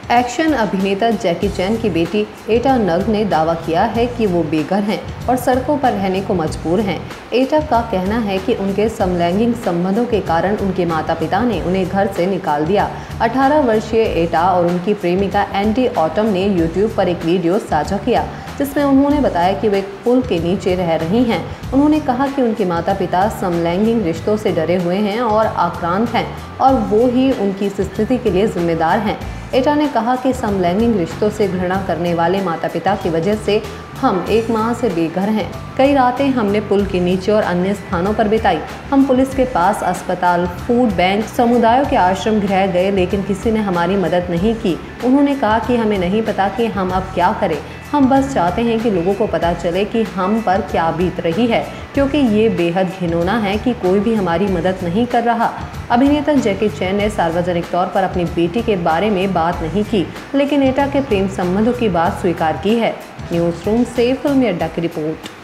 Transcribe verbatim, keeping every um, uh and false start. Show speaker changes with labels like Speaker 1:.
Speaker 1: Action अभिनेता जैकी चैन की बेटी एटा नग ने दावा किया है कि वो बेघर हैं और सड़कों पर रहने को मजबूर हैं। एटा का कहना है कि उनके समलैंगिक संबंधों के कारण उनके माता पिता ने उन्हें घर से निकाल दिया। अठारह वर्षीय एटा और उनकी प्रेमिका एंटी ऑटम ने यूट्यूब पर एक वीडियो साझा किया जिसमें उन्होंने बताया कि वे एक पुल के नीचे रह रही हैं। उन्होंने कहा कि उनके माता पिता समलैंगिक रिश्तों से डरे हुए हैं और आक्रांत हैं और वो ही उनकी इस स्थिति के लिए जिम्मेदार हैं। एटा ने कहा कि समलैंगिक रिश्तों से घृणा करने वाले माता पिता की वजह से हम एक माह से बेघर हैं। कई रातें हमने पुल के नीचे और अन्य स्थानों पर बिताई। हम पुलिस के पास, अस्पताल, फूड बैंक, समुदायों के आश्रम गृह गए, लेकिन किसी ने हमारी मदद नहीं की। उन्होंने कहा कि हमें नहीं पता कि हम अब क्या करें। हम बस चाहते हैं कि लोगों को पता चले कि हम पर क्या बीत रही है, क्योंकि ये बेहद घिनौना है कि कोई भी हमारी मदद नहीं कर रहा। अभिनेता जैकी चैन ने सार्वजनिक तौर पर अपनी बेटी के बारे में बात नहीं की, लेकिन एटा के प्रेम संबंधों की बात स्वीकार की है। न्यूज़ रूम से फिल्मी अड्डा की रिपोर्ट।